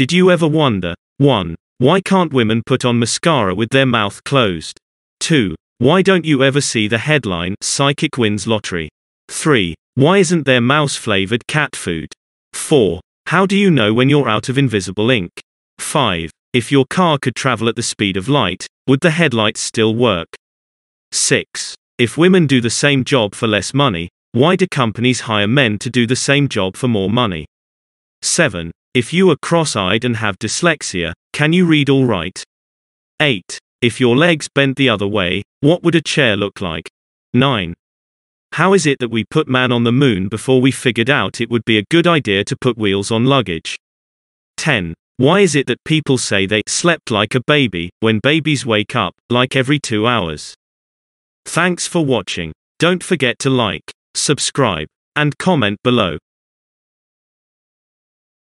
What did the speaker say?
Did you ever wonder? 1. Why can't women put on mascara with their mouth closed? 2. Why don't you ever see the headline, Psychic wins lottery? 3. Why isn't there mouse-flavored cat food? 4. How do you know when you're out of invisible ink? 5. If your car could travel at the speed of light, would the headlights still work? 6. If women do the same job for less money, why do companies hire men to do the same job for more money? 7. If you are cross-eyed and have dyslexia, can you read all right? 8. If your legs bent the other way, what would a chair look like? 9. How is it that we put man on the moon before we figured out it would be a good idea to put wheels on luggage? 10. Why is it that people say they slept like a baby, when babies wake up, like every 2 hours? Thanks for watching. Don't forget to like, subscribe, and comment below.